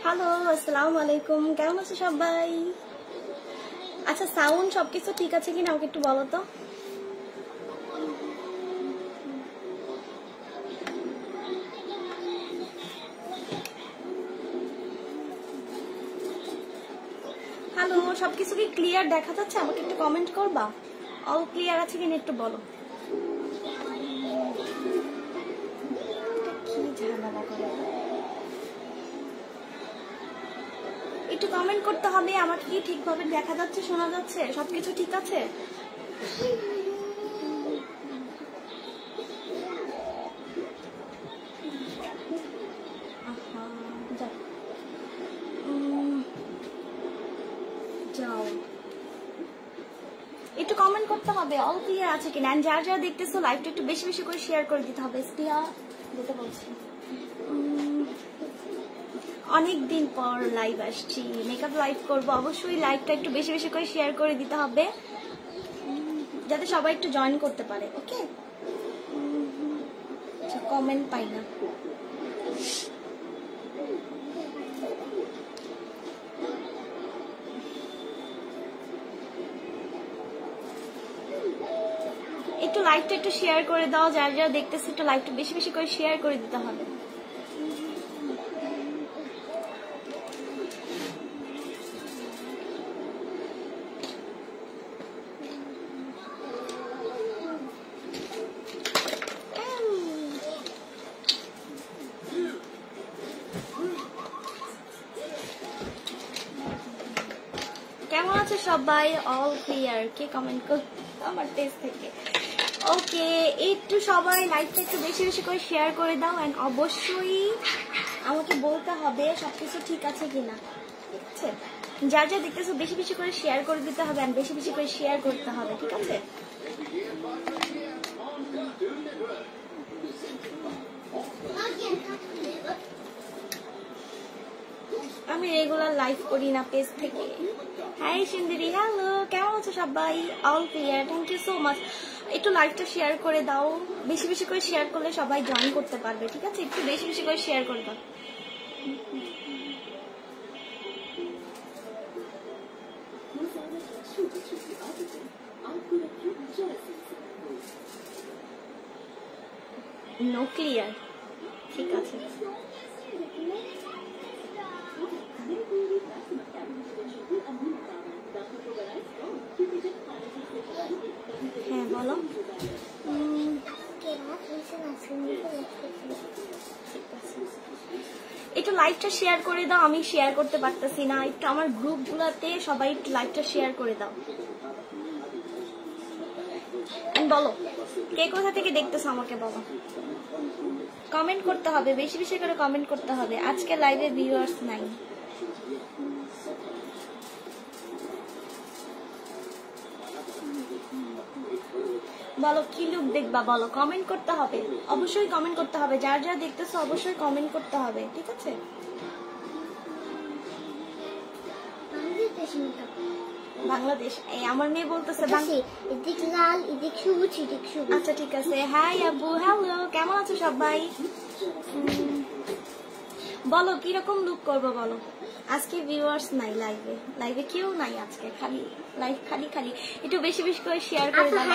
Hello, আসসালামু আলাইকুম। কেমন আছো সবাই? আচ্ছা, সাউন্ড সবকিছু ঠিক আছে কিনা আমাকে একটু বলো তো। হ্যালো, সবকিছু কি ক্লিয়ার দেখা যাচ্ছে? আমাকে একটু কমেন্ট করবা। অল ক্লিয়ার আছে কিনা একটু বলো। কি ঝামেলা করে, একটু কমেন্ট করতে হবে। আমাকে কি ঠিকভাবে দেখা যাচ্ছে, শোনা যাচ্ছে, সবকিছু ঠিক আছে? যাও, একটু কমেন্ট করতে হবে অল ক্লিয়ার আছে কিনা। যারা যারা দেখতেছো লাইভটা একটু বেশি বেশি করে শেয়ার করে দিতে হবে। স্পিয়া যেতে বলছি, অনেকদিন পর লাইভ আসছি, মেকআপ লাইভ করবো, অবশ্যই লাইভটা একটু বেশি বেশি করে শেয়ার করে দিতে হবে যাতে সবাই একটু জয়েন করতে পারে। ওকে, আচ্ছা, কমেন্ট পাই না। একটু লাইভটা একটু শেয়ার করে দাও, যারা যারা দেখতেছে একটু লাইভটা বেশি বেশি করে শেয়ার করে দিতে হবে। কেমন আছে সবাই? অল ক্লিয়ার কে কমেন্ট কর আমার পেজ থেকে। ওকে, একটু সবাই লাইভটা একটু বেশি বেশি করে শেয়ার করে দাও। এন্ড অবশ্যই আমাকে বলতে হবে সবকিছু ঠিক আছে কিনা। ঠিক আছে, যা যা দেখতেছো বেশি বেশি করে শেয়ার করে দিতে হবে, এন্ড বেশি বেশি করে শেয়ার করতে হবে। ঠিক আছে, আমি রেগুলার লাইভ করি না পেজ থেকে। হাই সুন্দরী, হ্যালো, কেমন আছো সবাই? All clear, thank you so much. একটু লাইভটা শেয়ার করে দাও, বেশি বেশি করে শেয়ার করলে সবাই জয়েন করতে পারবে। ঠিক আছে, একটু বেশি বেশি করে শেয়ার করে দাও। নো ক্লিয়ার, ঠিক আছে। হ্যাঁ বলো। একটু লাইভটা শেয়ার করে দাও, আমি শেয়ার করতে পারতেছি না। একটু আমার গ্রুপ গুলাতে সবাই একটু লাইভটা শেয়ার করে দাও। বলো কে কোথা থেকে দেখতেছো আমাকে বলো। কমেন্ট করতে হবে, বেশি বেশি করে কমেন্ট করতে হবে। আজকে লাইভে ভিউয়ার্স নাই। বলো কি লুক দেখবা, বলো, কমেন্ট করতে হবে, অবশ্যই কমেন্ট করতে হবে। যারা যারা দেখতেছো অবশ্যই কমেন্ট করতে হবে। ঠিক আছে, বাংলাদেশ। এই আমার মেয়ে বলতেছে এদিক লাল, এদিক সবুজ, এদিক সবুজ। আচ্ছা ঠিক আছে। হাই আব্বু, হ্যালো, কেমন আছো সবাই? বলো কিরকম লুক করবো বলো। আজকে ভিউয়ার্স নাই লাইভে, লাইভে কেউ নাই আজকে, খালি লাইভ, খালি খালি। একটু বেশি বেশি করে শেয়ার করে দাও।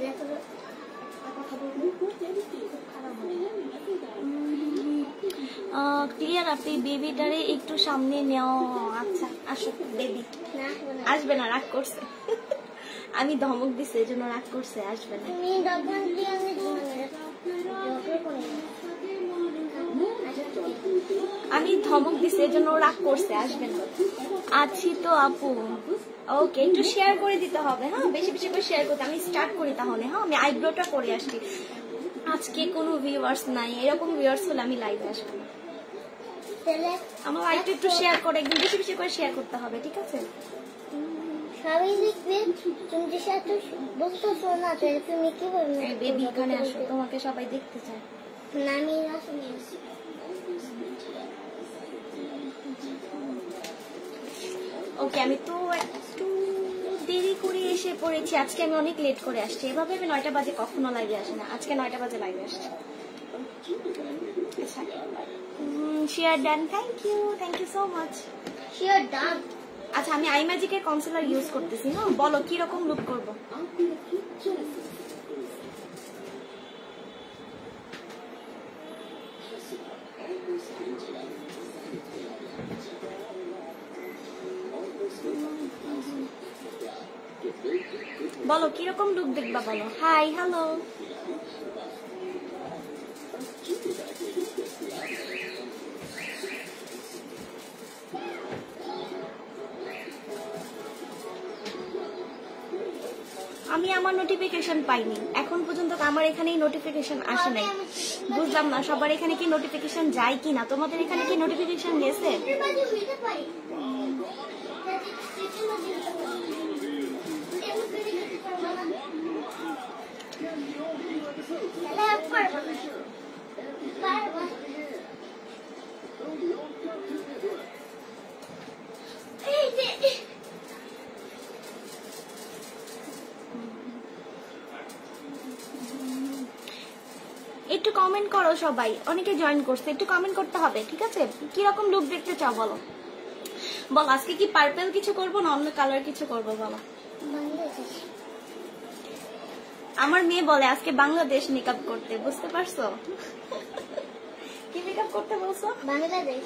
ক্লিয়ার, আপনি বেবিটারে একটু সামনে নেও। আচ্ছা আসো বেবি। আসবে না, রাগ করছে। আমি ধমক দিছি এই জন্য রাগ করছে, আসবে না। আমি ধমক দিছি এই জন্য রাগ করছে, আসবে না। আছি তো আপু। ওকে, একটু শেয়ার করে দিতে হবে। হ্যাঁ, বেশি বেশি করে শেয়ার করতে। আমি স্টার্ট করি তাহলে। হ্যাঁ, আমি আইব্রোটা করে আসছি। আজকে কোনো ভিউয়ার্স নাই, এরকম ভিউয়ার্স হলে আমি লাইভে আসবো না। আমার লাইভটা একটু শেয়ার করে, একদম বেশি বেশি করে শেয়ার করতে হবে। ঠিক আছে, বেবি এখানে আসো, তোমাকে সবাই দেখতে চায়। ওকে, আমি তো একটু দেরি করে এসে পড়েছি। আজকে আমি অনেক লেট করে আসছি। এভাবে আমি 9টা বাজে কখনো লাইভে আসি না। আজকে 9টা বাজে লাইভে আসছি। শেয়ার দেন। Thank you so much. Share done. আচ্ছা আমি আই ম্যাজিকের কনসিলার ইউজ করতেছি। হ্যাঁ বলো কি রকম লুক করব। বলো কিরকম লুক দেখবা বলো। Hi hello. আমি আমার নোটিফিকেশন পাইনি এখন পর্যন্ত, আমার এখানেই নোটিফিকেশন আসে নাই। বুঝলাম না সবার এখানে কি নোটিফিকেশন যায় কিনা, তোমাদের এখানে কি নোটিফিকেশন গেছে? একটু কমেন্ট করো সবাই, অনেকে জয়েন করছে, একটু কমেন্ট করতে হবে ঠিক আছে। কিরকম লুক দেখতে চাও বলো। বল আজকে কি পার্পল কিছু করবো না অন্য কালার কিছু করবো বলো। আমার মেয়ে বলে আজকে বাংলাদেশ মেকআপ করতে, বুঝতে পারছো? কি মেকআপ করতে বলছো? বাংলাদেশ।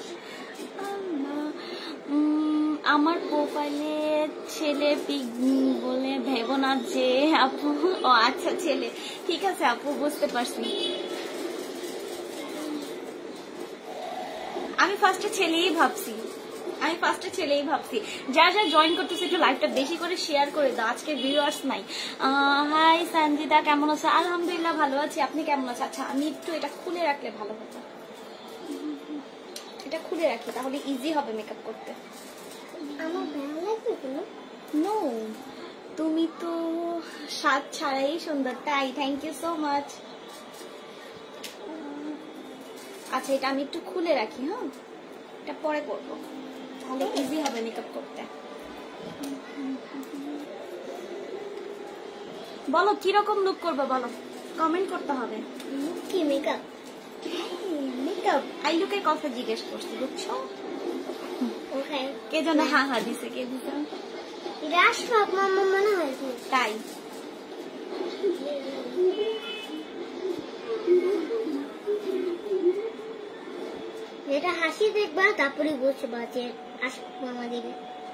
আমার প্রোফাইলে ছেলে পিক বলে ভেবো না যে আপু। ও আচ্ছা ছেলে, ঠিক আছে আপু বুঝতে পারছি। আমি ফার্স্টে ছেলেই ভাবছি, যারা যারা জয়েন করতেছে একটু লাইভটা বেশি করে শেয়ার করে দাও, আজকে ভিউয়ার্স নাই। হাই সঞ্জিতা কেমন আছো? আলহামদুলিল্লাহ ভালো আছি, আপনি কেমন আছেন? আচ্ছা আমি একটু এটা খুলে রাখলে ভালো হতো, এটা খুলে রাখি তাহলে ইজি হবে মেকআপ করতে। আমার ভালো লাগবে তো। নো তুমি তো স্বাদ ছাড়াই সুন্দর, তাই থ্যাংক ইউ সো মাচ। আচ্ছা এটা আমি একটু খুলে রাখি, হ্যাঁ এটা পরে করবো তাহলে ইজি হবে মেকআপ করতে। বলো কিরকম লুক করবো বলো, কমেন্ট করতে হবে। কি মেকআপ? মেকআপ আই লুকের কথা জিজ্ঞেস করছি বুঝছো। ওকে কে যেন হা হা দিছে, কে দিছে? রাশফাক মামা মনে হয়। তাই এটা হাসি দেখবা তারপরে বসবা যে আশফাক মামা দিবে।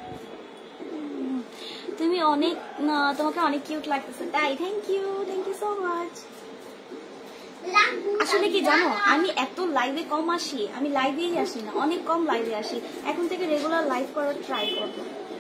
তুমি অনেক তোমাকে অনেক কিউট লাগতেছে, তাই থ্যাংক ইউ সো মাচ। আসলে কি জানো আমি এত লাইভে কম আসি, আমি লাইভেই আসি না, অনেক কম লাইভে আসি। এখন থেকে রেগুলার লাইভ করার ট্রাই করবো।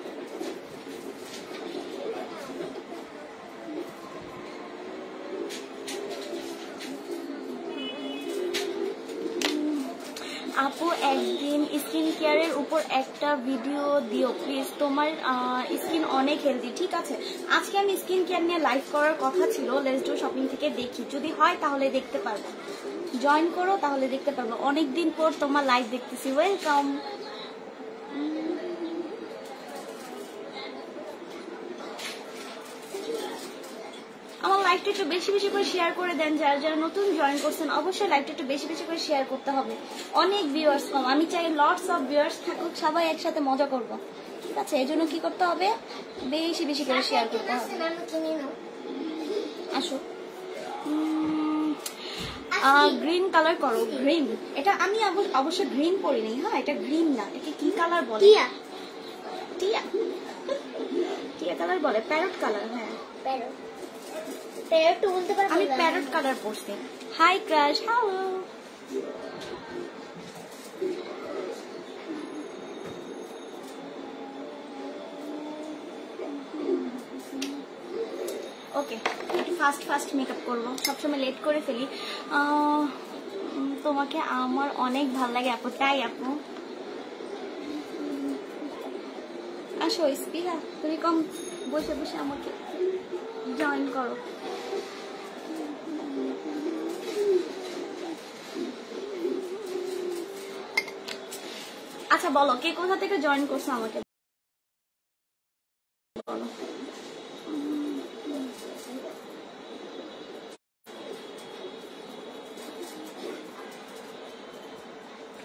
আপু একদিন স্কিন কেয়ারের উপর একটা ভিডিও দিও প্লিজ, তোমার স্কিন অনেক হেলদি। ঠিক আছে আজকে আমি স্কিন কেয়ার নিয়ে লাইভ করার কথা ছিল, লেটস ডু শপিং থেকে দেখি, যদি হয় তাহলে দেখতে পারবো, জয়েন করো তাহলে দেখতে পারবো। অনেকদিন পর তোমার লাইভ দেখতেছি, ওয়েলকাম। আমার লাইভটা একটু বেশি বেশি করে শেয়ার করে দেন, যারা যারা নতুন জয়েন করছেন অবশ্যই লাইভটা একটু বেশি বেশি করে শেয়ার করতে হবে। অনেক ভিউয়ার্স কম, আমি চাই লটস অফ ভিউয়ার্স থাকুক, সবাই একসাথে মজা করব। ঠিক আছে এই জন্য কি করতে হবে, বেশি বেশি করে শেয়ার করতে হবে। আসো গ্রিন কালার করো, গ্রিন। এটা আমি অবশ্য গ্রিন পরিনি, হ্যাঁ এটা গ্রিন না, একে কি কালার বলে? টিয়া টিয়া টিয়া কালার বলে, প্যারট কালার। হ্যাঁ প্যারট বলতে পারবো, আমি প্যারট কালার পরছি। Hi crush, hello. ওকে একটু ফাস্ট মেকআপ করবো, সবসময় লেট করে ফেলি। তোমাকে আমার অনেক ভালো লাগে আপু, তাই আপু আসো স্পিহা, তুমি কম বসে বসে আমাকে জয়েন করো। আচ্ছা বলো কে কোথা থেকে জয়েন করছো আমাকে বলো।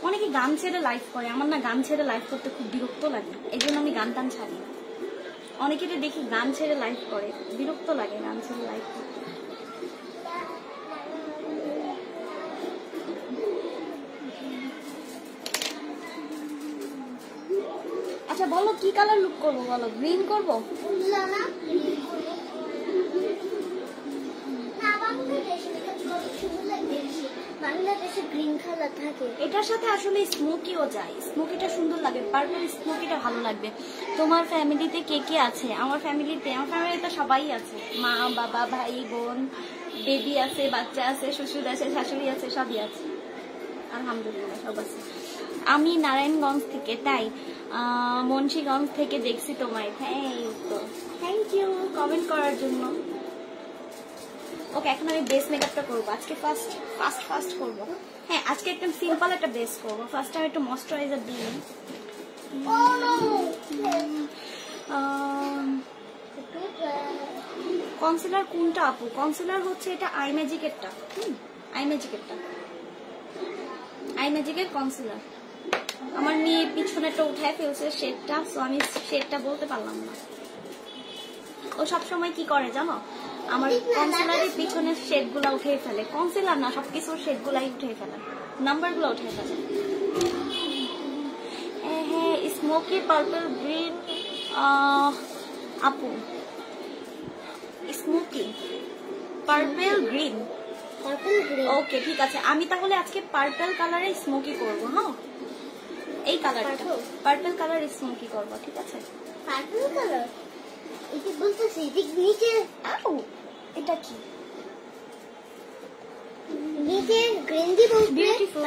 অনেকে গান ছেড়ে লাইভ করে, আমার না গান ছেড়ে লাইভ করতে খুব বিরক্ত লাগে, এই জন্য আমি গান টান ছাড়ি না। অনেকে দেখি গান ছেড়ে লাইভ করে, বিরক্ত লাগে গান ছেড়ে লাইভ করতে। আচ্ছা বলো কি কালার লুক করবো, বলো গ্রিন করবো? এটার সাথে আসলে স্মোকিও যায়, স্মোকিটা সুন্দর লাগে, পার্পল স্মোকিটা ভালো লাগবে। তোমার ফ্যামিলিতে কে কে আছে? আমার ফ্যামিলিতে সবাই আছে, মা বাবা ভাই বোন, বেবি আছে, বাচ্চা আছে, শ্বশুর আছে, শাশুড়ি আছে, সবই আছে আলহামদুলিল্লাহ, সব আছে। আমি নারায়ণগঞ্জ থেকে, তাই মুন্সিগঞ্জ থেকে দেখছি তোমায়। থ্যাংক ইউ কমেন্ট করার জন্য। ওকে, এখন আমি বেস মেকআপটা করবো আজকে, ফার্স্ট করবো। হ্যাঁ, আজকে একদম সিম্পল একটা বেস করবো। ফার্স্ট আমি একটু ময়েশ্চারাইজার দিই। কনসিলার কোনটা আপু? কনসিলার হচ্ছে এটা আই ম্যাজিকেরটা, আই ম্যাজিকের কনসিলার। আমার মেয়ে পিছনেটা উঠায় ফেলছে শেডটা, সো আমি শেডটা বলতে পারলাম না। ও সবসময় কি করে জানো, আমার কনসিলারের পিছনের শেড গুলা উঠে ফেলে, কনসিলার না সবকিছু শেড গুলাই উঠে ফেলে, নাম্বার গুলো উঠে ফেলে। হ্যাঁ, স্মোকি পার্পল গ্রিন আপু, স্মোকি পার্পল গ্রিন। ওকে ঠিক আছে, আমি তাহলে আজকে পার্পল কালারে স্মোকি করবো। হ্যাঁ, এই কালারটা পার্পল কালার স্মোকি করবো, ঠিক আছে? পার্পল কালার এটা বলতেছি নিচে, এটা কি নিচে গ্রিন দি বলতে বিউটিফুল,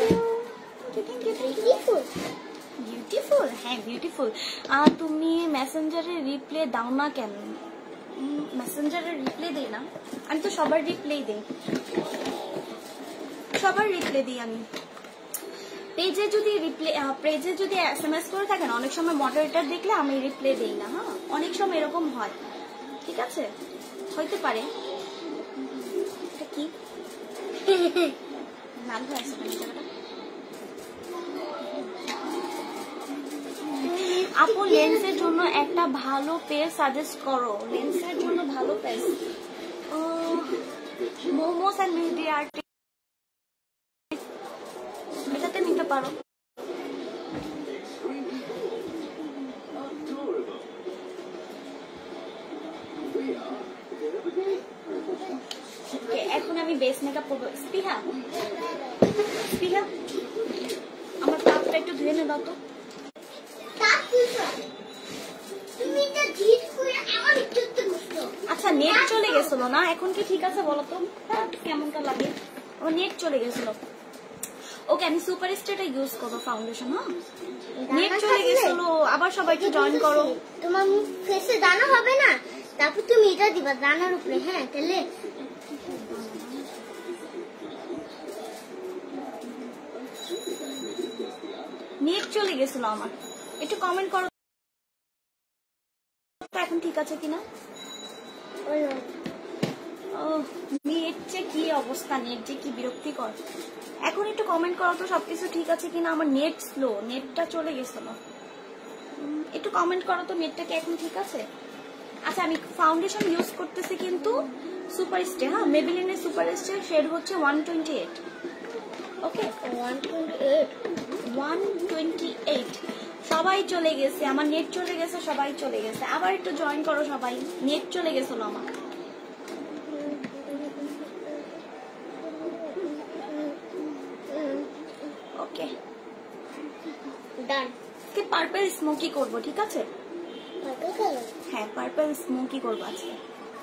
বিউটিফুল। হ্যাঁ বিউটিফুল। তুমি মেসেঞ্জারে রিপ্লাই দাও না কেন? মেসেঞ্জারে রিপ্লাই দেই না আমি, তো সবার রিপ্লাই দিই, আমি। পেজে যদি SMS করে থাকেন, অনেক সময় মডারেটর দেখলে আমি রিপ্লাই দেই না। হ্যাঁ, অনেক সময় এরকম হয়, ঠিক আছে? হইতে পারে। এটা কি লাল হয়ে আছে জায়গাটা? আপু লেন্সের জন্য একটা ভালো পেজ সাজেস্ট করো। লেন্সের জন্য ভালো page momos and mehendi art, এটাতে নিতে পারো। এখন আমি বেস মেকআপ করবো। স্পিহা আমার কাপটা একটু ধুয়ে নে দাও তো। আচ্ছা, নেট চলে গেছিল না, এখন কি ঠিক আছে বলো তো? কেমনটা লাগে? আমার নেট চলে গেছিল। ওকে, আমি সুপার স্টারটা ইউজ করবো ফাউন্ডেশন। হ্যাঁ, নেট চলে গেছিল, আবার সবাইকে জয়েন করো। তোমার ফেসে দানা হবে না, তারপর তুমি এটা দিবা দানার উপরে। হ্যাঁ, তাহলে নেট চলে গেছিল আমার, একটু কমেন্ট করো এখন ঠিক আছে কিনা। নেট যে কি অবস্থা, নেট যে কি বিরক্তিকর। এখন একটু কমেন্ট করো তো সবকিছু ঠিক আছে কিনা। আমার নেট স্লো, নেটটা চলে গেছিল। একটু কমেন্ট করো তো নেটটা কি এখন ঠিক আছে। আচ্ছা, আমি ফাউন্ডেশন ইউজ করতেছি কিন্তু সুপার স্টে। হ্যাঁ, মেবেলিনের সুপার স্টে, শেড হচ্ছে 128। ওকে, 128। সবাই চলে গেছে, আমার নেট চলে গেছে, সবাই চলে গেছে। আবার একটু জয়েন করো সবাই, নেট চলে গেছিল আমার। ওকে ডান। পার্পল স্মোকি করবো, ঠিক আছে? পার্পল কালার, হ্যাঁ, পার্পল স্মোকি করবো আজকে।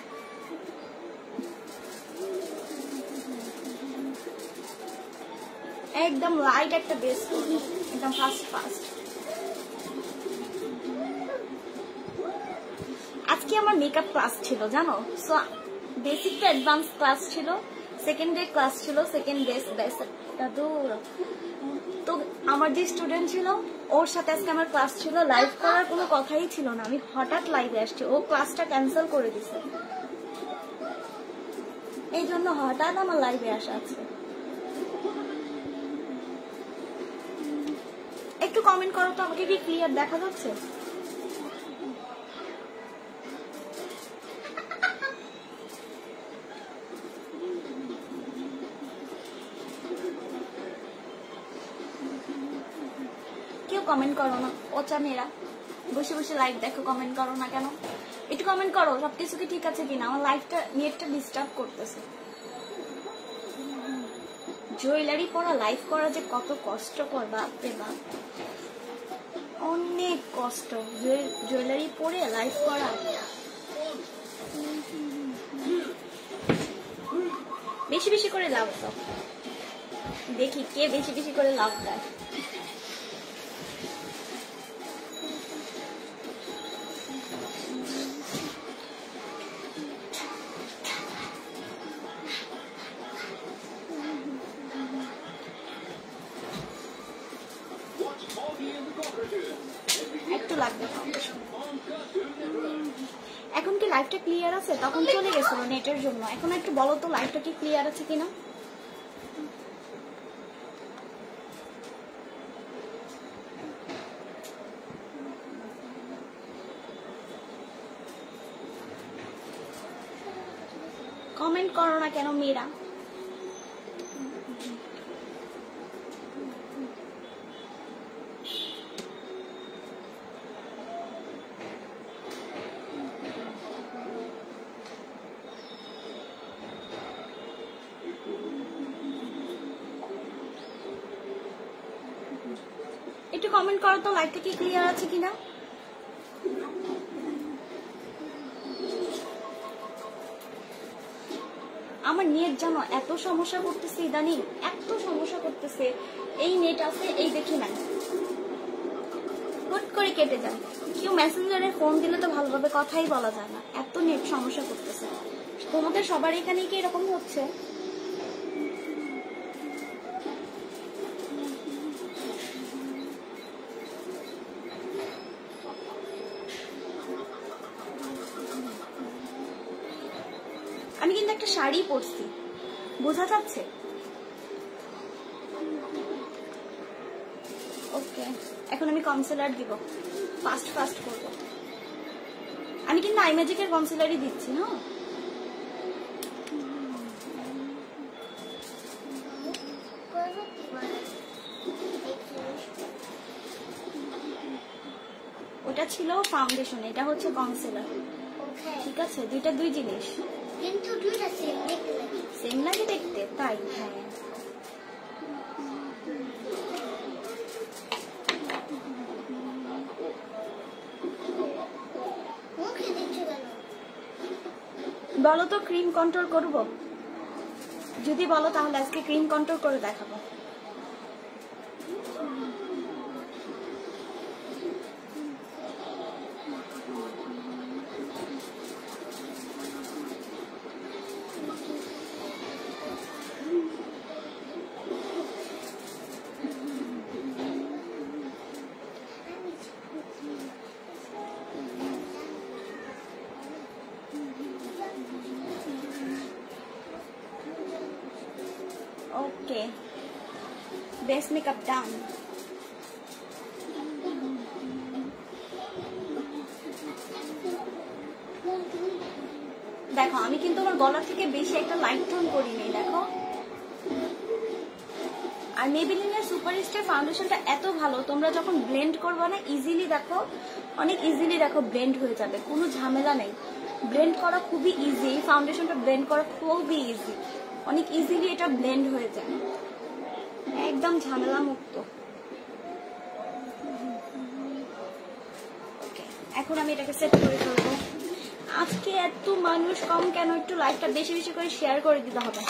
একদম লাইট একটা বেস করবো, একদম ফাস্ট। আজকে আমার মেকআপ ক্লাস ছিল জানো, so basic to advance class ছিল, সেকেন্ড ডে ক্লাস ছিল, সেকেন্ড বেস তো আমার যে স্টুডেন্ট ছিল ওর সাথে আজকে আমার ক্লাস ছিল। লাইভ করার কোনো কথাই ছিল না, আমি হঠাৎ লাইভে আসছি, ও ক্লাসটা ক্যান্সেল করে দিছে, এই জন্য হঠাৎ আমার লাইভে আসা আছে। একটু কমেন্ট করো তো, আমাকে কি ক্লিয়ার দেখা যাচ্ছে? কেউ কমেন্ট করো না, ওচা মেয়েরা বসে বসে লাইভ দেখো, কমেন্ট করো না কেন? একটু কমেন্ট করো সবকিছু কি ঠিক আছে কিনা, আমার লাইভটা নেটটা ডিস্টার্ব করতেছে। জুয়েলারি পরা লাইভ করা যে কত কষ্টকর, বাপরে বাপ, অনেক কষ্ট জুয়েলারি পরে লাইভ করা। বেশি বেশি করে লাভ দাও, দেখি কে বেশি বেশি করে লাভ দেয়। একটু লাগবে ফাউন্ডেশন। এখন কি লাইভটা ক্লিয়ার আছে? তখন চলে গেছিল নেটের জন্য। এখন একটু বলো তো লাইভটা কি ক্লিয়ার আছে কিনা। কমেন্ট করো না কেন মেয়েরা? একটু কমেন্ট করো তো লাইভটা কি ক্লিয়ার আছে কিনা। আমার নেট জানো এত সমস্যা করতেছে ইদানিং, এত সমস্যা করতেছে। এই নেট আছে, এই দেখি না, হুট করে কেটে যায়। কেউ মেসেঞ্জারে ফোন দিলে তো ভালোভাবে কথাই বলা যায় না, এত নেট সমস্যা করতেছে। তোমাদের সবার এখানে কি এরকম হচ্ছে? আমি কিন্তু একটা শাড়ি পরছি, বোঝা যাচ্ছে? ওকে, এখন আমি কনসিলার দিব, ফাস্ট ফাস্ট করব। আমি কিন্তু আইম্যাজিকের কনসিলারই দিচ্ছি। হ্যাঁ, ওটা ছিল ফাউন্ডেশন, এটা হচ্ছে কনসিলার। ঠিক আছে, দুইটা দুই জিনিস, কিন্তু দুইটা সেম লাগে দেখতে, তাই? হ্যাঁ, বলো তো ক্রিম কন্ট্রোল করব? যদি বলো তাহলে আজকে ক্রিম কন্ট্রোল করে দেখাবো। Okay, base makeup done. দেখো আমি কিন্তু আমার গলা থেকে বেশি একটা লাইট টোন করিনি, দেখো। আর মেবেলিনের সুপারস্টার ফাউন্ডেশনটা এত ভালো, তোমরা যখন ব্লেন্ড করবে না ইজিলি, দেখো অনেক ইজিলি দেখো ব্লেন্ড হয়ে যাবে, কোনো ঝামেলা নেই। ব্লেন্ড করা খুবই ইজি, ফাউন্ডেশনটা ব্লেন্ড করা খুবই ইজি, অনেক ইজিলি এটা ব্লেন্ড হয়ে যায়, একদম ঝামেলা মুক্ত। এখন আমি এটাকে সেট করে ফেলবো। আজকে এত মানুষ কম কেন? একটু লাইভটা বেশি বেশি করে শেয়ার করে দিতে হবে।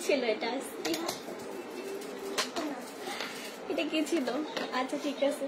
ছিল এটা? এটা কি ছিল? আচ্ছা ঠিক আছে।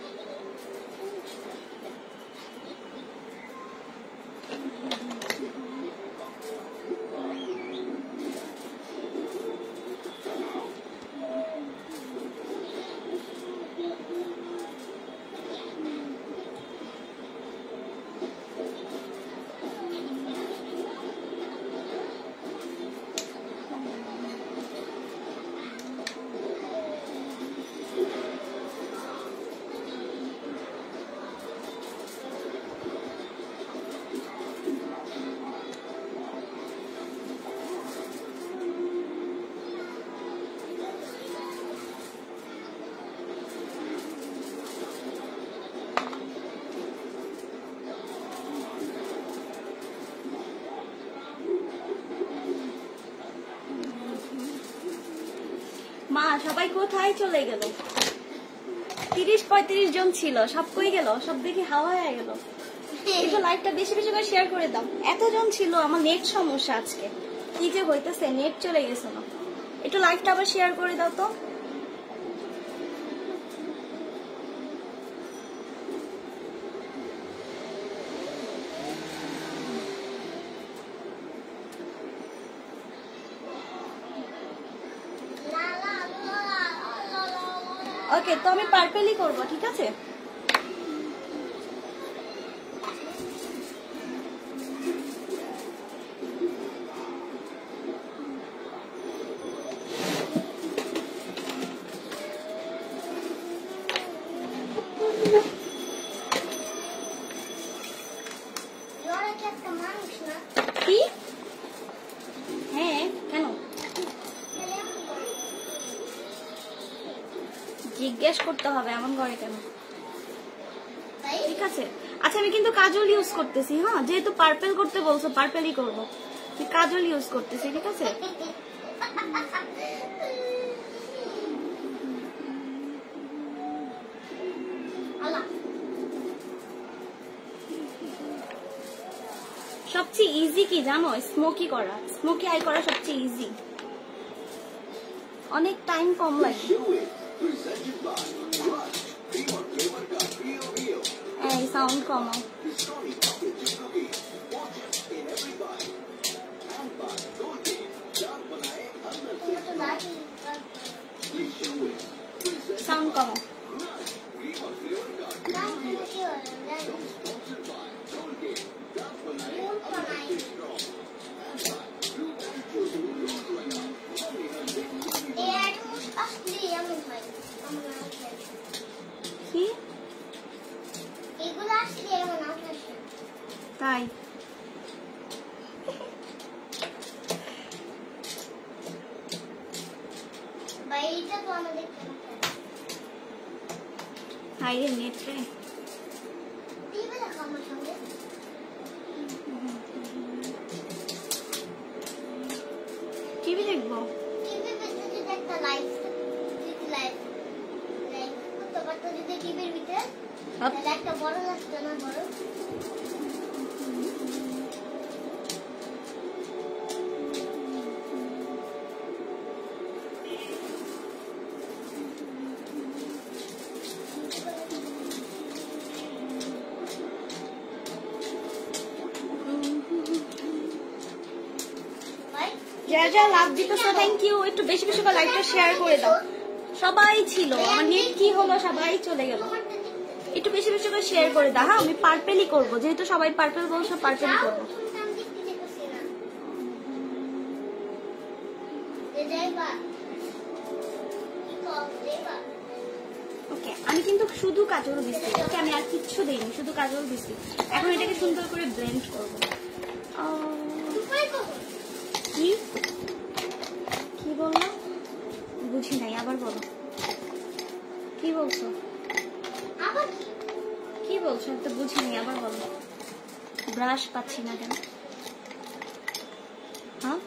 মা সবাই কোথায় চলে গেল? 30-35 জন ছিল, সব কই গেল? সব দেখি হাওয়া হয়ে গেল। একটু লাইভটা বেশি বেশি করে শেয়ার করে দাও। এতজন ছিল, আমার নেট সমস্যা আজকে, কি যে হইতেছে, নেট চলে গেছে না। একটু লাইভটা আবার শেয়ার করে দাও তো। ওকে, তো আমি পার্পেলই করবো, ঠিক আছে? কি? হ্যাঁ, কেন? জিজ্ঞেস করতে হবে এমন করে কেন? ঠিক আছে, আচ্ছা আমি কিন্তু কাজল ইউজ করতেছি। হ্যাঁ, যেহেতু পার্পেল করতে বলছো, পার্পেলই করবো। কাজল ইউজ করতেছি, ঠিক আছে? সবচেয়ে ইজি কি জানো? স্মোকি করা, স্মোকি আই করা সবচেয়ে ইজি, অনেক টাইম কম লাগে। এই সাউন্ড কমাও। সাউন্ড কমাও। কি? তাই? হাই রে নেট রে। টিভি দেখবো? একটা বড় লাগতো না? বড় যা যা লাভ দিতেছো থ্যাংক ইউ। একটু বেশি বেশি করে লাইভটা শেয়ার করে দাও। সবাই ছিল, আমার নেট কি হলো, সবাই চলে গেল। একটু বেশি বেশি করে শেয়ার করে দাও। হ্যাঁ, আমি পার্পেলই করবো, যেহেতু সবাই পার্পেল বলছো, পার্পেলই করবো। ওকে, আমি কিন্তু শুধু কাজল দিচ্ছি। ওকে, আমি আর কিচ্ছু দিইনি, শুধু কাজল দিচ্ছি। এখন এটাকে সুন্দর করে ব্লেন্ড করবো। কি কি বললো? বুঝি নাই, আবার বলো। কি বলছো? কি বলছো? তো বুঝি নাই, আবার বলো। ব্রাশ পাচ্ছি না কেন? হ্যাঁ,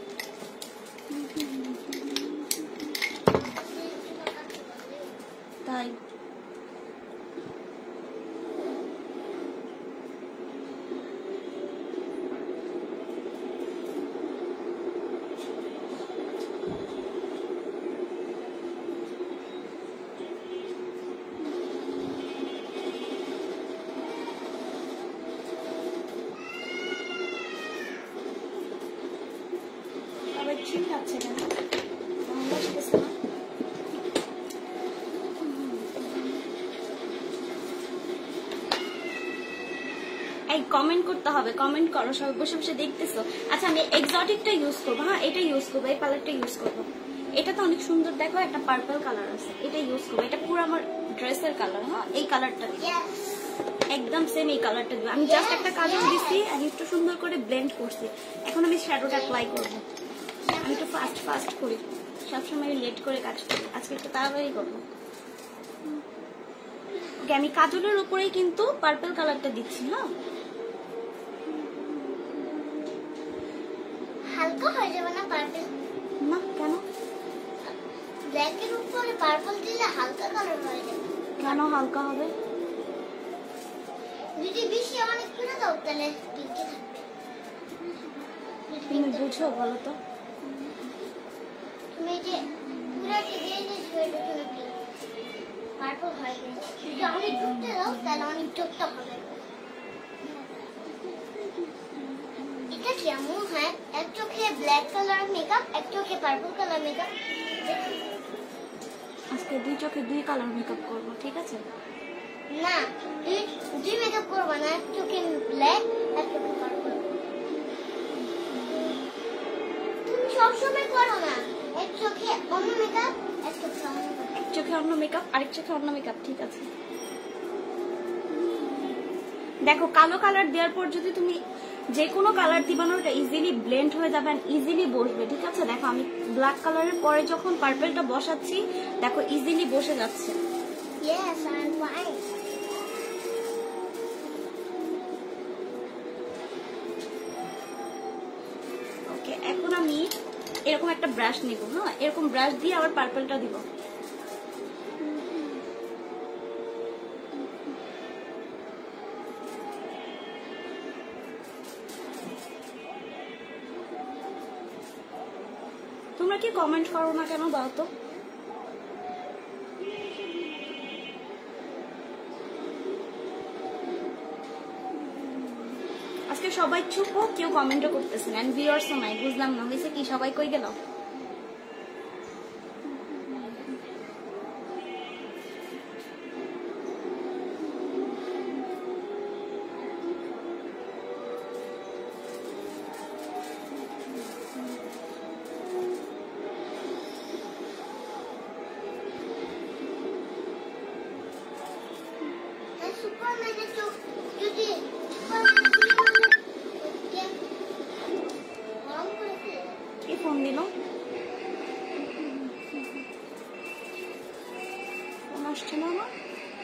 তাই? মসৃণ যাচ্ছে কেন? আসতেছে না। এই কমেন্ট করতে হবে, কমেন্ট করো, সবাই বসে বসে দেখতেছো। আচ্ছা আমি এক্সোটিকটা ইউজ করবো, হ্যাঁ এটা ইউজ করবো, এই কালারটা ইউজ করবো। এটা তো অনেক সুন্দর, দেখো একটা পার্পল কালার আছে, এটা ইউজ করবো। এটা পুরো আমার ড্রেসের কালার, হ্যাঁ এই কালারটা দিব, একদম সেম এই কালারটা দিব। আমি জাস্ট একটা কাজল দিছি আর একটু সুন্দর করে ব্লেন্ড করছি। এখন আমি শ্যাডোটা অ্যাপ্লাই করবো। আমি একটু ফাস্ট করি, সবসময় লেট করে কাজ করি, আজকে একটু তাড়াতাড়ি করবো। ওকে, আমি কাজলের উপরেই কিন্তু পার্পল কালারটা দিচ্ছি। হ্যাঁ হালকা হয়ে যাবে না পার্পল? না কেন? ব্ল্যাকের উপরে পার্পল দিলে হালকা কালার হয়ে যাবে। কেন হালকা হবে? যদি বেশি অনেক করে দাও তাহলে টিকে থাকবে। তুমি বুঝো বলো তো? তুমি যে পুরাটি দিয়ে দিয়েছো এটা তুমি পার্পল হয়ে গেছে। যদি অনেক ঢুকতে দাও তাহলে অনেক ঢুকতে হবে। এটা কেমন হয়? এক চোখে ব্ল্যাক কালার মেকআপ, এক চোখে পার্পল কালার মেকআপ। আজকে দুই চোখে দুই কালার মেকআপ করবো, ঠিক আছে? না, দুই মেকআপ করবো না, এক চোখে ব্ল্যাক, এক চোখে পার্পল। তুমি সবসময় করো না, এক চোখে অন্য মেকআপ, এক চোখে অন্য মেকআপ। এক চোখে অন্য মেকআপ, আরেক চোখে অন্য মেকআপ, ঠিক আছে? দেখো কালো কালার দেওয়ার পর যদি তুমি যে কোনো কালার দিবা না, ওটা ইজিলি ব্লেন্ড হয়ে যাবে, ইজিলি বসবে, ঠিক আছে? দেখো আমি ব্ল্যাক কালারের পরে যখন পার্পলটা বসাচ্ছি, দেখো ইজিলি বসে যাচ্ছে। Yes, I'm fine. ওকে, এখন আমি এরকম একটা ব্রাশ নিব, হ্যাঁ এরকম ব্রাশ দিয়ে আবার পার্পলটা দিব। তোমরা কি কমেন্ট করো না কেন দাও তো? আজকে সবাই চুপ হোক, কেউ কমেন্টও করতেছে না, এন্ড ভিউয়ার্সও নাই, বুঝলাম না হয়েছে কি, সবাই কই গেল? সুপারম্যানের চোখ যদি গরম করে ফেলে। কি ফোন দিল? ফোন আসছে না আমার।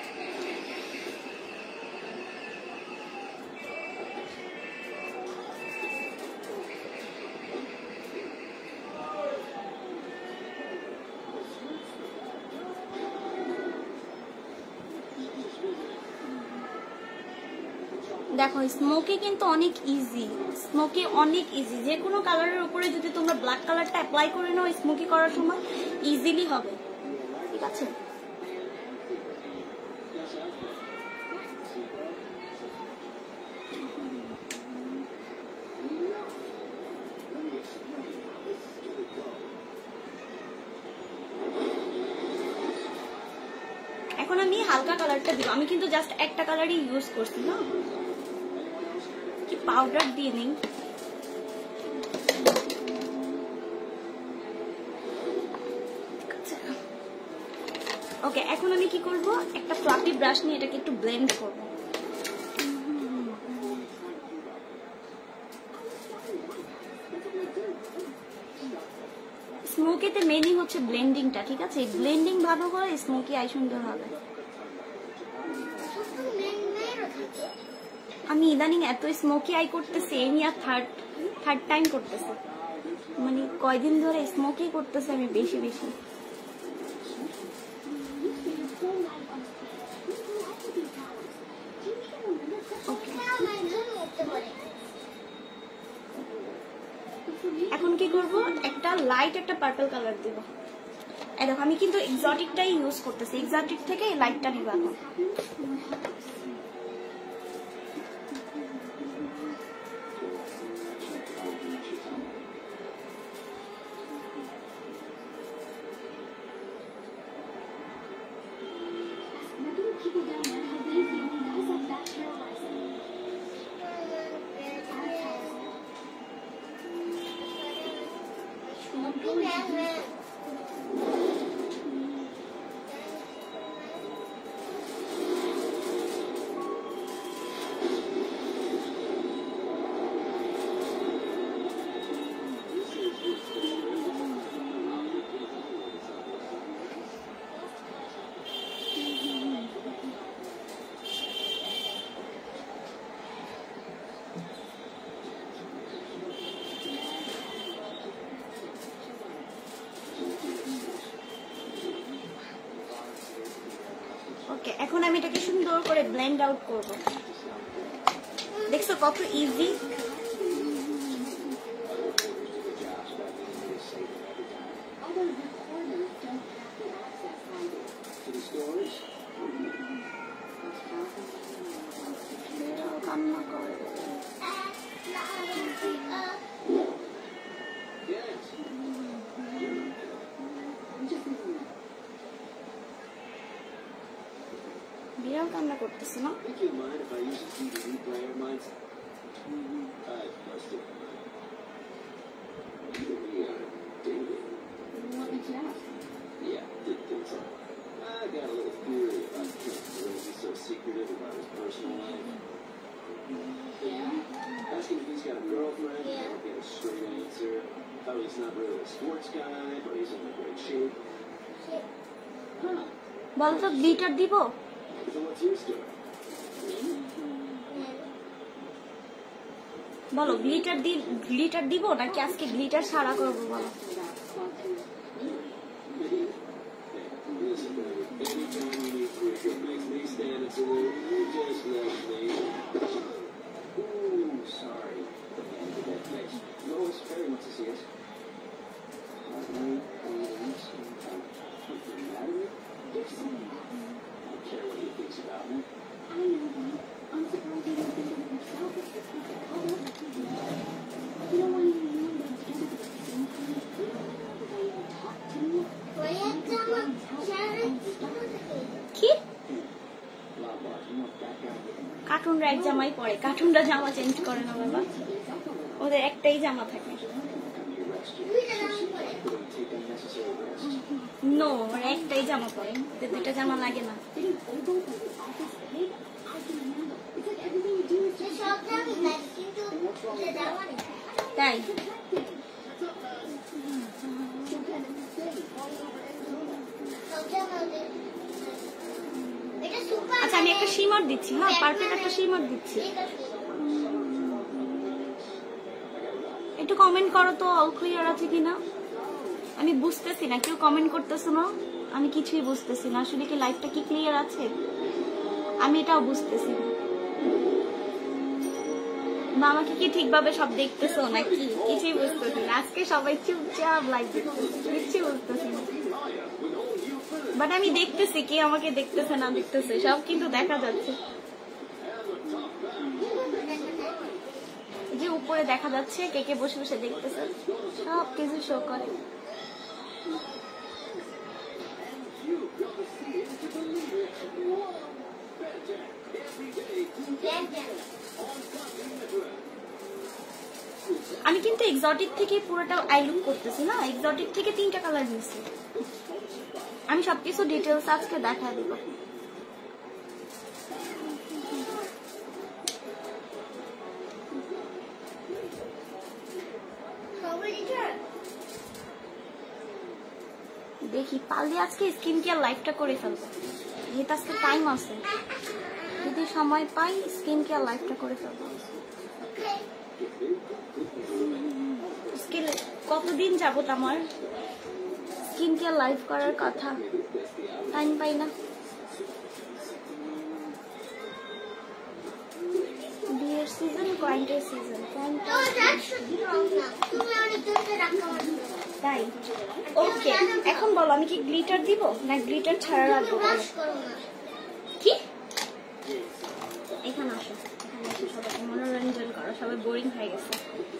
দেখো স্মোকি কিন্তু অনেক ইজি, স্মোকি অনেক ইজি। যে কোনো কালারের উপরে যদি তোমরা ব্ল্যাক কালারটা অ্যাপ্লাই করে নাও স্মোকি করার সময় ইজিলি হবে, ঠিক আছে? এখন আমি হালকা কালারটা দিব, আমি কিন্তু জাস্ট একটা কালারই ইউজ করছি, না কি পাউডার দিয়ে নিই। ওকে, এখন আমি কি করব, একটা ফ্লাফি ব্রাশ নিয়ে এটাকে একটু ব্লেন্ড করব। স্মোকিতে মেনই হচ্ছে ব্লেন্ডিংটা, ঠিক আছে? ব্লেন্ডিং ভালো হয়, স্মোকি আই সুন্দর হবে। আমি ইদানিং এত স্মোকি আই করতেছি, এই নিয়ে থার্ড টাইম করতেছি, মানে কয়দিন ধরে স্মোকি করতেছি আমি বেশি বেশি। এখন কি করব, একটা লাইট একটা পার্পল কালার দিব। এই দেখো আমি কিন্তু এক্সোটিকটাই ইউজ করতেছি, এক্সোটিক থেকে এই লাইটটা নিব এখন। ওকে, এখন আমি এটাকে সুন্দর করে ব্লেন্ড আউট করব। দেখছো কত ইজি। কান্না করে বিড়াল কান্না করতেছে না? Asking if he's got a girlfriend, I don't get a straight answer. Oh, he's not really a sports guy, but he's in great shape. Huh. বলতো গ্লিটার দিব? So what's your story? বলো glitter দিব নাকি আজকে glitter ছাড়া করবো বলো? Listen, baby, anytime you need to make me stand and salute, you just let me. Ooh, sorry. Thanks. You always very much to see us. Something matter with you? I don't care what he thinks about me. I know that. I'm surprised you don't think of yourself as the You don't want to even know that together at the same time. You don't know the way you talk to me. কি Lava, you know that guy. কার্টুনরা এক জামাই পরে, কার্টুনরা জামা change করে না বাবা, ওদের একটাই জামা থাকে। নো, ওরা একটাই জামা পরে, ওদের দুইটা জামা লাগে না। তাই আচ্ছা, আমি একটা শিমার দিচ্ছি। হ্যাঁ, পারফেক্ট একটা শিমার দিচ্ছি। একটু কমেন্ট করো তো অল ক্লিয়ার আছে কিনা। আমি বুঝতেছি না, কেউ কমেন্ট করতেছো না, আমি কিছুই বুঝতেছি না। আসলে কি লাইভটা কি ক্লিয়ার আছে, আমি এটাও বুঝতেছি না। বা আমাকে কি ঠিকভাবে সব দেখতেছো নাকি কিছুই বুঝতেছি না। আজকে সবাই চুপচাপ লাইভ দেখতেছে, কিচ্ছু বুঝতেছি না। বাট আমি দেখতেছি কে আমাকে দেখতেছে না দেখতেছে সব কিন্তু দেখা যাচ্ছে। যে উপরে দেখা যাচ্ছে কে কে বসে বসে দেখতেছে, সব কিছু শো করে। আমি কিন্তু এক্সোটিক থেকে পুরোটা আই লুক করতেছি না, এক্সোটিক থেকে 3টা কালার নিয়েছি। আমি সবকিছু ডিটেলস আজকে দেখা দিব। দেখি পারলে আজকে স্কিন কেয়ার লাইভটা করে ফেলবো, যেহেতু আজকে টাইম আছে। যদি সময় পাই স্কিন কেয়ার লাইভটা করে ফেলবো। কতদিন যাবত আমার স্কিন কেয়ার লাইভ করার কথা, টাইম পাই না। বিয়ের সিজন, কোয়ারেন্টাইন সিজন, তাই। ওকে, এখন বলো আমি কি গ্লিটার দিব না গ্লিটার ছাড়া রাখবো? কি এখানে আসো, এখানে এসে সবাইকে মনোরঞ্জন করো, সবাই বোরিং হয়ে গেছে।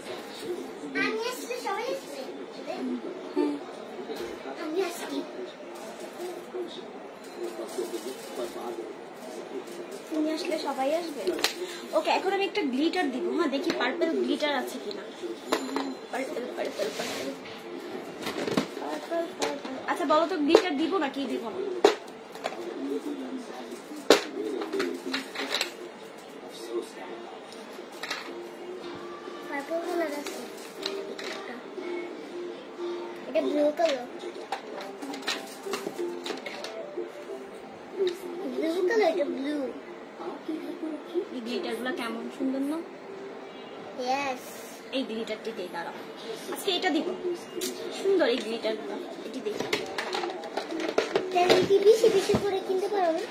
তুমি আসলে সবাই আসবে। ওকে, এখন আমি একটা গ্লিটার দিব। হ্যাঁ, দেখি পার্পল গ্লিটার আছে কিনা। পার্পল পার্পল পার্পল বলো তো গ্লিটার দিব না কি দিব না? পার্পল কালার আছে, এটা ব্লু কালার, ব্লু কালার, এটা ব্লু। এই গ্লিটারগুলো কেমন সুন্দর না? ইয়েস, এই গ্লিটারটি দেই, দাঁড়াও আজকে এটা দিব, সুন্দর এই গ্লিটারগুলো, এটি দেই। তাহলে কি বেশি বেশি করে কিনতে পারো না?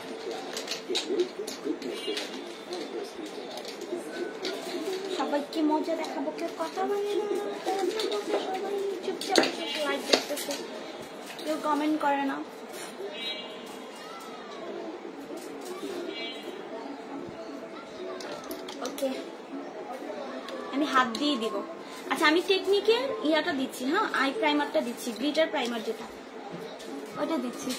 সবাইকে মজা দেখাবো, কেউ কথা বলে না, সবাই চুপচাপ লাইভ দেখতেছে, কেউ কমেন্ট করে না। ওকে, আমি হাত দিয়ে দিব। আচ্ছা আমি টেকনিকের ইয়াটা দিচ্ছি, হ্যাঁ আই প্রাইমারটা দিচ্ছি, গ্লিটার প্রাইমার যেটা ওইটা দিচ্ছি,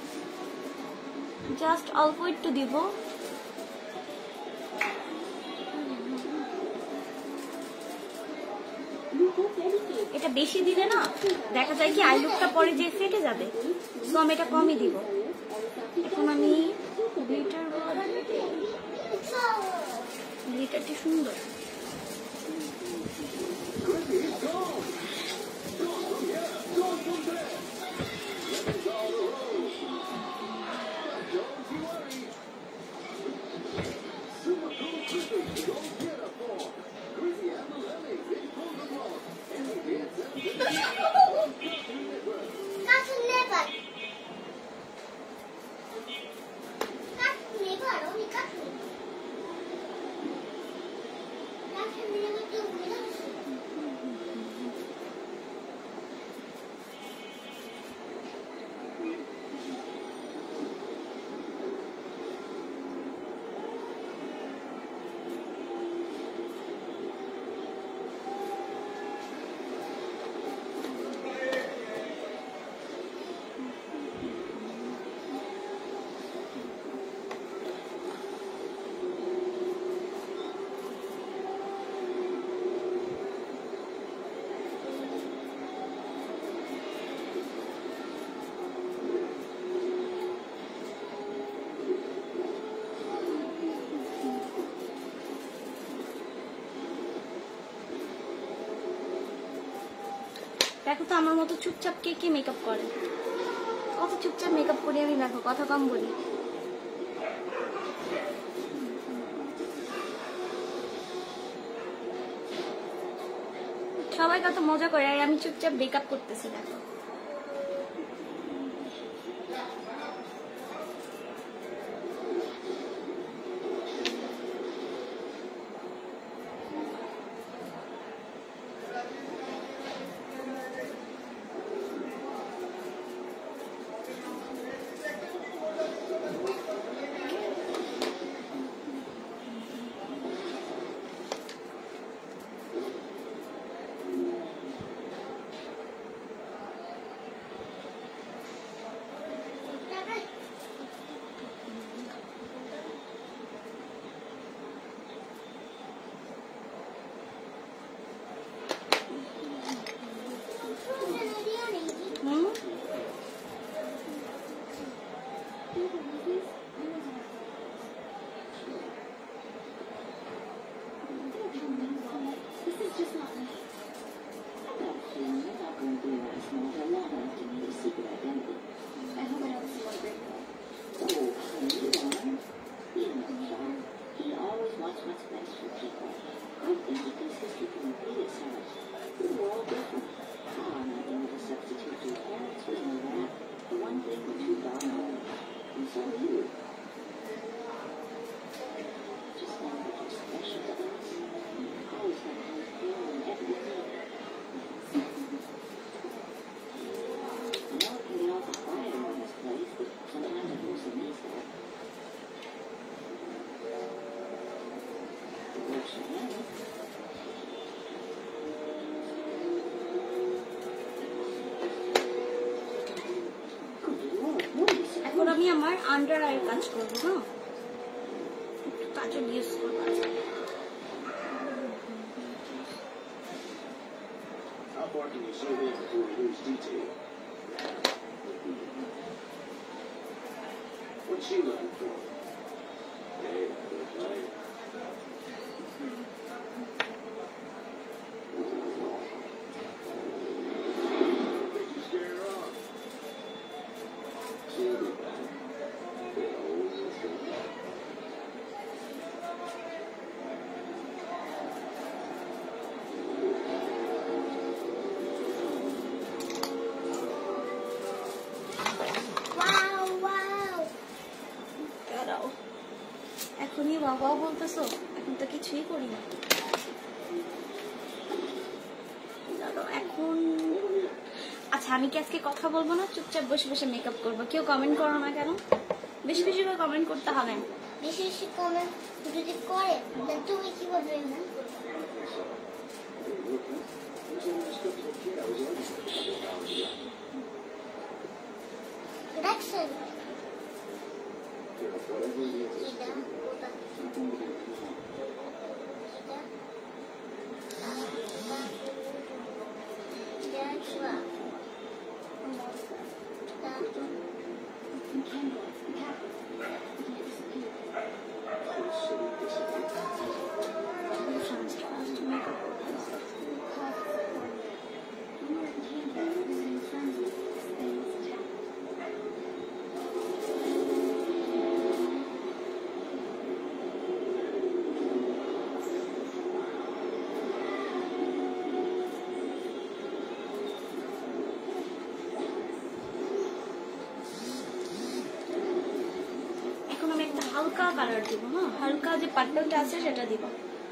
জাস্ট অল্প একটু দিব। এটা বেশি দিলে না দেখা যায় কি আই লুকটা পরে যে ফেটে যাবে, তো আমি এটা কমই দিব। এখন আমি গ্লিটারটি সুন্দর, দেখো তো আমার মতো চুপচাপ কে কে মেকআপ করে, কত চুপচাপ মেকআপ করি আমি, দেখো কথা কম বলি। সবাই কত মজা করে আর আমি চুপচাপ মেকআপ করতেছি, দেখো। এখন আমি আমার আন্ডার আই কাজ করবো, হ্যাঁ একটু কাজল ইউজ করবো। How far can you zoom in before you lose detail? What's she looking for? Hey, good night. Did you scare her off? She'll be back. She'll be back. Wow, wow. দাঁড়াও, এখনই বাবা বলতেছো? এখন তো কিছুই করি না। দাঁড়াও, এখন আচ্ছা আমি কি আজকে কথা বলবো না, চুপচাপ বসে বসে মেকআপ করবো? কেউ কমেন্ট করো না কেন? বেশি বেশি করে কমেন্ট করতে হবে। বেশি বেশি কমেন্ট যদি করে তাহলে তুমি কি করবে? দেখছেন এটা ওটা হালকা কালার দিব। হ্যাঁ, হালকা যে পার্পলটা আছে সেটা দিব।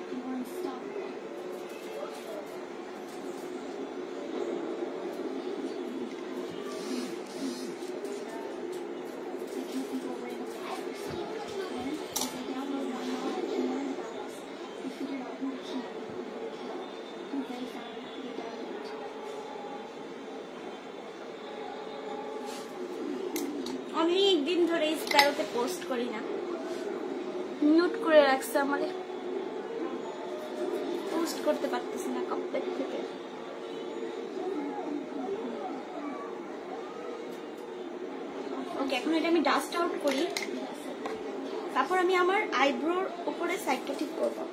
অনেক দিন ধরে স্প্যারোতে পোস্ট করি না, মিউট করে রাখছে আমারে, পোস্ট করতে পারতেছি না কমপ্লিট থেকে। ওকে, এখন এটা আমি ডাস্ট আউট করি, তারপর আমি আমার আইব্রোর উপরে সাইডটা ঠিক করবো।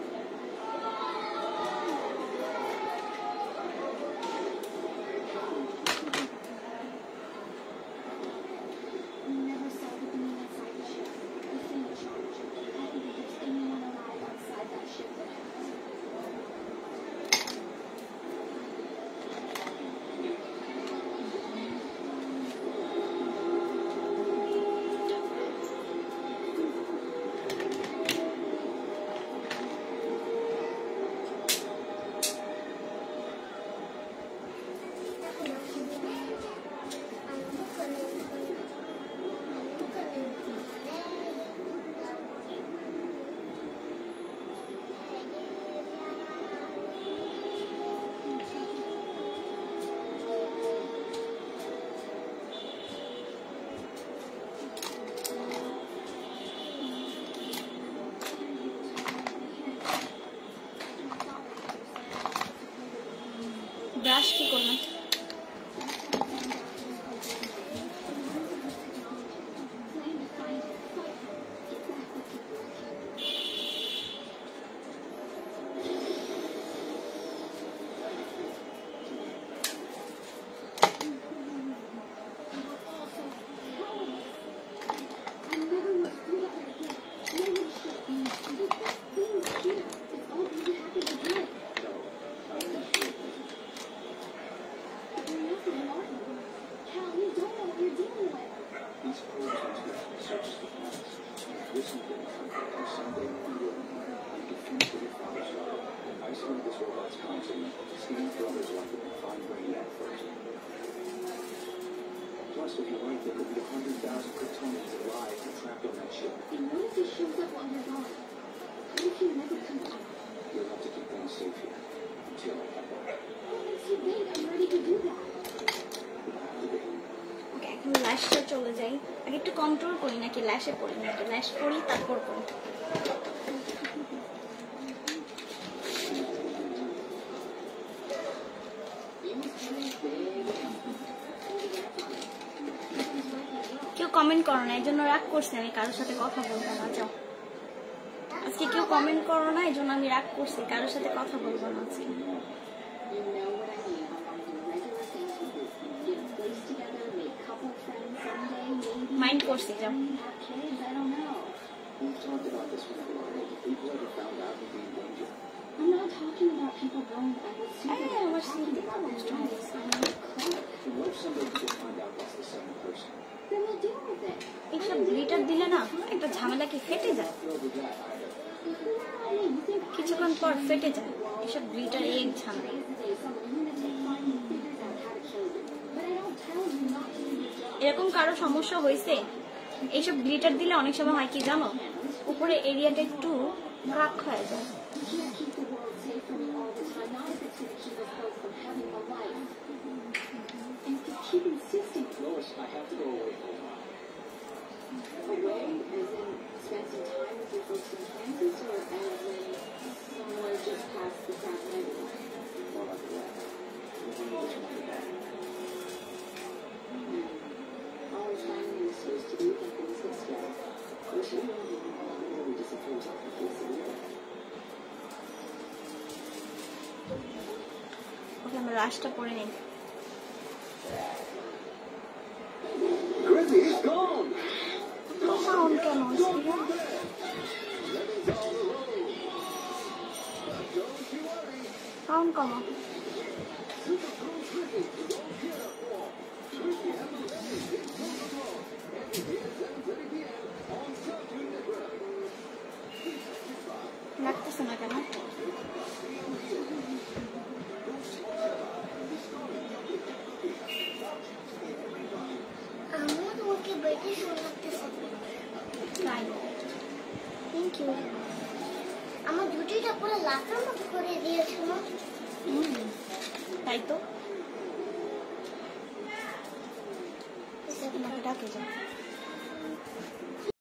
ব্রাশ কি করবো? Plus, if you're right, there could be 100,000 Kryptonians alive and trapped on that ship. And what if he shows up while you're gone? What if he never comes back? You'll have to keep things safe here until I come back. What makes you think I'm ready to do that? ওকে, এখন ল্যাশটা চলে যাই। আগে একটু control করি নাকি ল্যাশে পড়ি নাকি? ল্যাশ করি তারপর করি। কেউ কমেন্ট করো না, এই জন্য রাগ করছি, আমি কারোর সাথে কথা বলবো না। যাও, আজকে কেউ কমেন্ট করো না, এই জন্য আমি রাগ করছি, কারোর সাথে কথা বলবো না আজকে। You know what I mean. Along the regular things we do. Get placed together, make couple friends someday, maybe. Mind করছি, যাও। Have kids, I don't know. We've talked about this before. Have people ever found out you'd be in danger? I'm not talking about people growing up with secrets. I I'm was talking thinking about about them doing something clever. And what if somebody did find out that's the same person? Then we'll deal with it. এইসব glitter দিলে না একটা ঝামেলা কি ফেটে যায়, I mean, you think কিছুক্ষণ পর ফেটে যায় এসব গ্লিটার, এক ঝামেলা। today's the day some lunatic finally figures out how to kill you. But I don't tell you not to do your job. এরকম কারো সমস্যা হয়েছে? এইসব গ্লিটার দিলে অনেক সময় হয় কি জানো, উপরে এরিয়াটা একটু ক্রাক হয়ে যায়। You can't keep the world safe from you all the time, not if it's going to keep us both from having a life. And if you keep insisting, Lois, I have to go away for a while. away, as in spend some time with your folks in Kansas, or as in somewhere just past the Sacramento line? More like the latter. Within this one back. Always finding an excuse to do when things get scary. Wish you never disappears off the face of the earth. ওকে, আমরা লাস্টটা পরে নিই। Grizzly, he's gone! Sound কেন হচ্ছে? Sound কমা। লাগতেছে না কেন? আমার ওকে বেটে শোনাতেছে। তাই থ্যাংক ইউ। আমার জুটিটা পুরো লাফার মতো করে দিয়েছো না। তাই তো, ডাকে যাও।